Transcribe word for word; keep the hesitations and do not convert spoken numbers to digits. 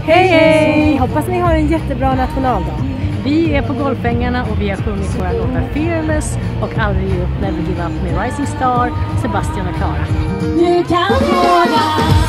Hej hej! Hoppas ni har en jättebra nationaldag. Vi är på Golfängarna och vi har sjungit våra låtar Fearless och Aldrig ge upp, Never give up med Rising Star, Sebastian och Klara. Du kan fråga